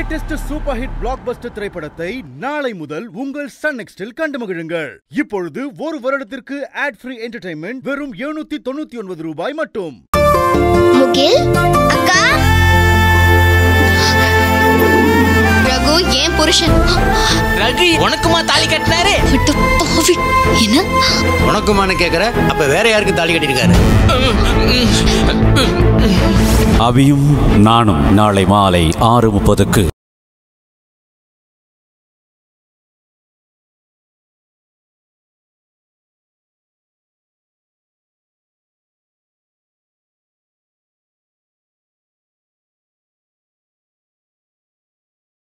Latest super hit blockbuster திரைப்படத்தை நாளை முதல் உங்கள் சன் நெக்ஸ்டில் கண்டு மகிழுங்கள். இப்பொழுது ஒரு வருடத்திற்கு ஆட் ஃப்ரீ என்டர்டைன்மெண்ட் வெறும் 799 ரூபாய் மட்டும். முகில் அக்கா, ரகு ஏன் புருஷன் ரகு உனக்குமா தாலி கட்டினாரு? என்ன உனக்குமான்னு கேக்குற? அப்ப வேற யாருக்கு தாலி கட்டிருக்காரு? அபியும் நானும் நாளை மாலை 6:30.